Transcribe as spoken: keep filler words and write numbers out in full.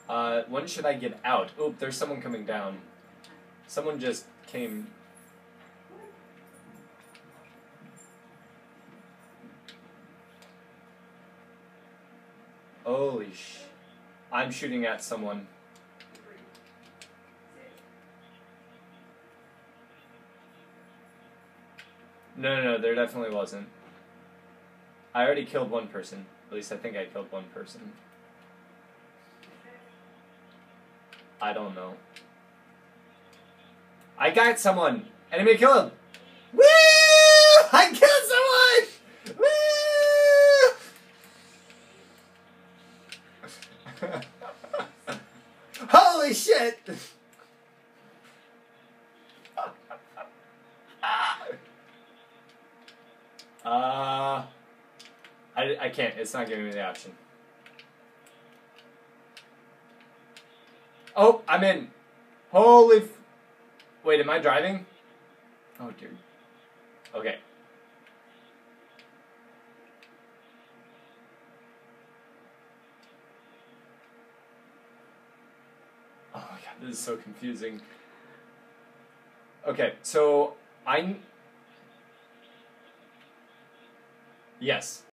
Uh, when should I get out? Oop, there's someone coming down. Someone just came... Holy sh... I'm shooting at someone. No, no, no, there definitely wasn't. I already killed one person. At least I think I killed one person. I don't know. I got someone! Enemy kill him! Woo! I killed someone! Woo! Holy shit! Uh, I, I can't. It's not giving me the option. Oh, I'm in. Holy f... Wait, am I driving? Oh, dear. Okay. Oh my god, this is so confusing. Okay, so I... Yes.